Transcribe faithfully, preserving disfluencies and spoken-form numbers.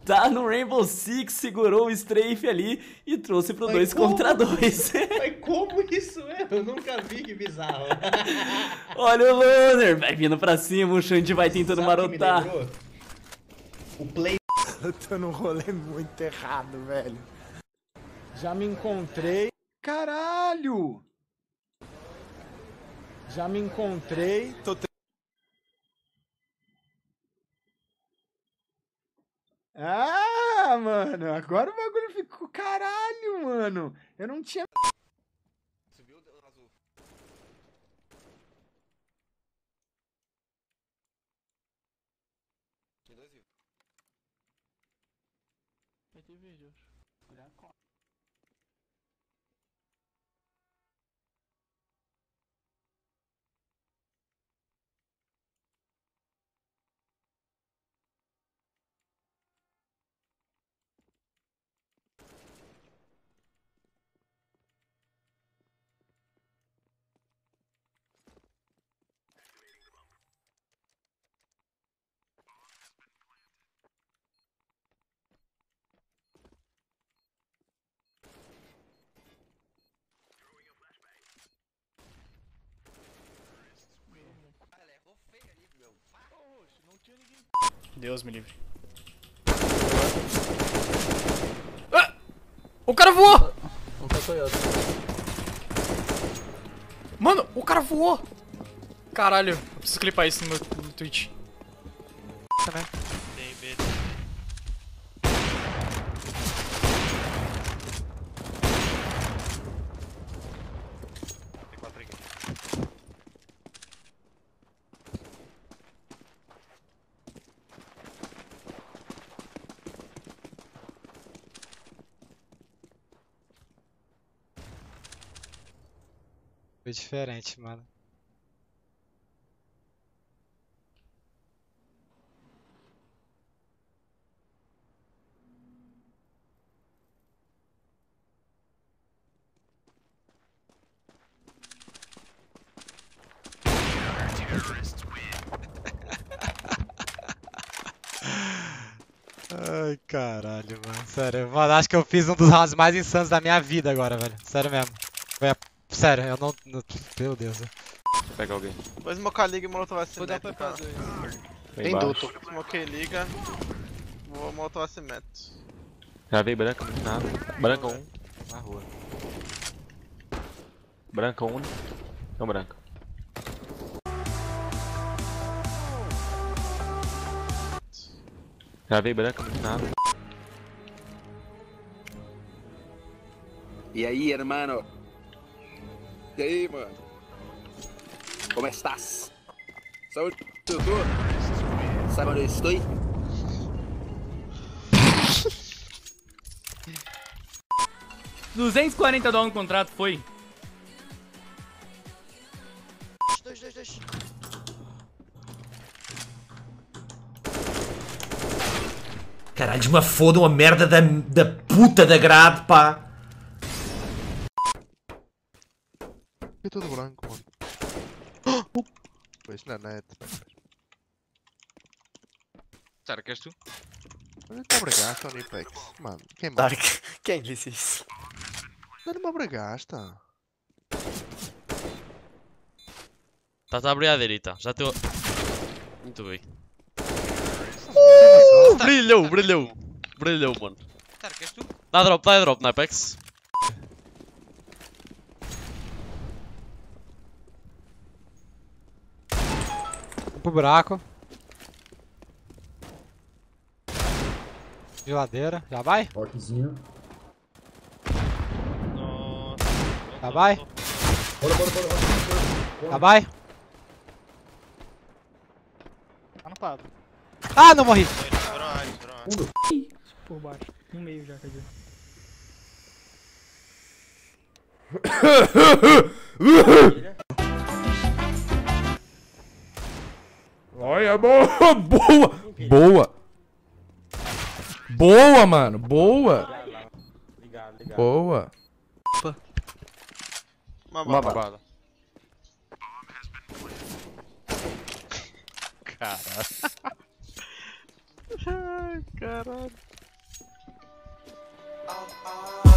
tá no Rainbow Six, segurou o strafe ali e trouxe pro dois contra dois. Mas como isso é? Eu nunca vi, que bizarro. Olha o Loner, vai vindo pra cima, o Xande vai tentando marotar. O play... Eu tô num rolê muito errado, velho. Já me encontrei... Caralho! Já me encontrei... Tô... Ah, mano, agora o bagulho ficou... Caralho, mano. Eu não tinha... Subiu o azul. Tem dois vivos. Vai ter vídeo. Olha a conta. Deus me livre. Ah! O cara voou! Mano, o cara voou! Caralho, eu preciso clipar isso no meu no Twitch. Também. Tem B. Tem quatro aqui. Foi diferente, mano. Ai, caralho, mano. Sério, mano, acho que eu fiz um dos rounds mais insanos da minha vida agora, velho. Sério mesmo. Foi a... Sério, eu não... não... Meu Deus. Deixa eu pegar alguém. Vou smocar liga e molotov assimétrico, cara. Tem duto. Smokei liga. Vou molotov assimétrico. Já veio branca, muito nada. Branca um. Na rua. Branca um. Não, branca. Já veio branca, muito nada. E aí, hermano? E aí, mano? Como estás? Saúde, tudo? Sabe onde eu estou? duzentos e quarenta dólares no contrato, foi? Dois, dois, dois. Caralho, uma foda, uma merda da, da puta da grade, pá. É tudo branco, mano. Pois na net. Sério, queres tu? Olha, tá bragaste, Onipex. Mano, quem mais? Dark, quem disse isso? Não me bragasta. Estás a abrir à direita, já estou. Muito bem. Uh, brilhou, brilhou. Brilhou, mano. Sério, queres tu? Dá drop, dá drop na Apex. Pro buraco. Geladeira, já vai? Rockzinho. Já vai? Bora, bora, bora, bora. Já vai? Tá no quadro. Ah, não morri! Por baixo. No meio já, quer dizer. Olha, boa, boa, boa, boa, mano, boa, boa. Uma Uma bala. bala. Caralho. Ai, caralho. ah, ah.